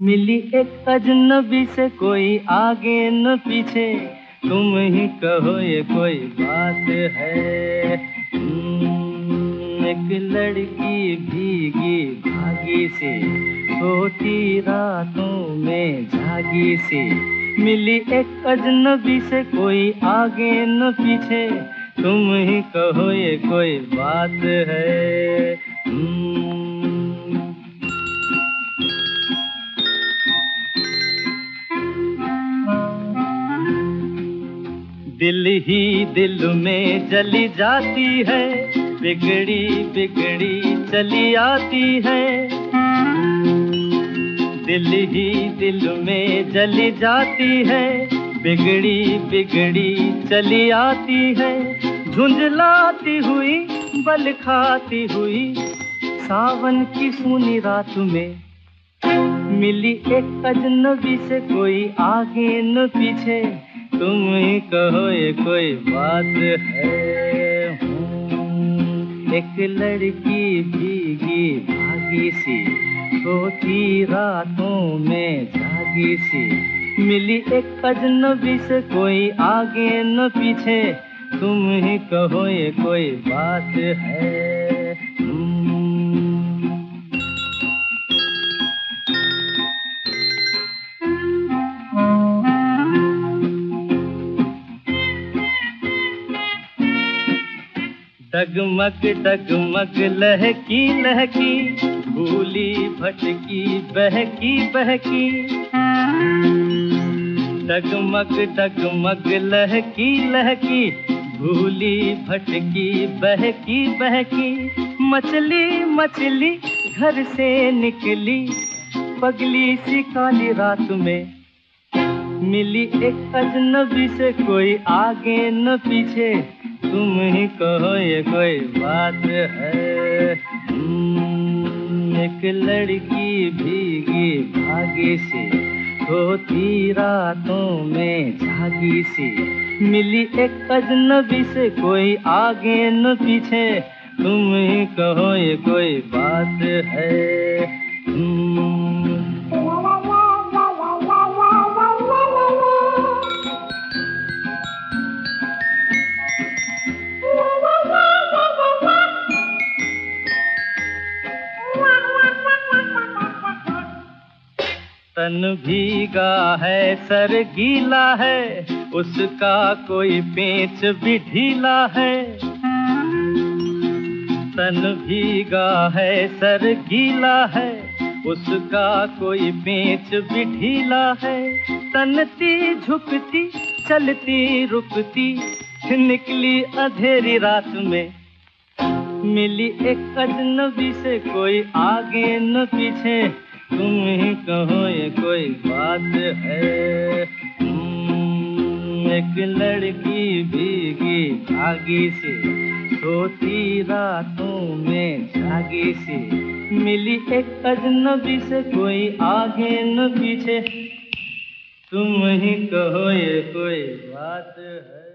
मिली एक अजनबी से कोई आगे न पीछे, तुम ही कहो ये कोई बात है। एक लड़की भीगी भागी सी, सोती रातों में जागी सी, मिली एक अजनबी से कोई आगे न पीछे, तुम ही कहो ये कोई बात है। दिल ही दिल में जली जाती है, बिगड़ी बिगड़ी चली आती है। दिल ही दिल में जली जाती है, बिगड़ी बिगड़ी चली आती है। झुंझलाती हुई बल खाती हुई, सावन की सूनी रात में मिली एक अजनबी से कोई आगे न पीछे, तुम ही कहो ये कोई बात है। एक लड़की भीगी भागी सी, सोती रातों में जागी सी, मिली एक अजनबी से कोई आगे न पीछे, तुम ही कहो ये कोई बात है। डगमग डगमग लहकी लहकी, भूली भटकी बहकी बहकी। डगमग डगमग लहकी लहकी, भूली भटकी बहकी बहकी। मछली मछली घर से निकली, पगली सी काली रात में मिली एक अजनबी से कोई आगे न पीछे, तुम ही कहो ये कोई बात है। एक लड़की भीगी भागी सी, सोती रातों में जागी सी, मिली एक अजनबी से कोई आगे न पीछे, तुम ही कहो ये कोई बात है। तन भीगा है सर गीला है, उसका कोई पेच भी ढीला है। तन भीगा है सर गीला है, उसका कोई पेच भी ढीला है। तनती झुकती चलती रुकती, निकली अंधेरी रात में मिली एक अजनबी से कोई आगे न पीछे, तुम ही कहो ये कोई बात है। एक लड़की भीगी भागी सी, सोती रातों में जागी सी, मिली एक अजनबी से कोई आगे न पीछे, तुम ही कहो ये कोई बात है।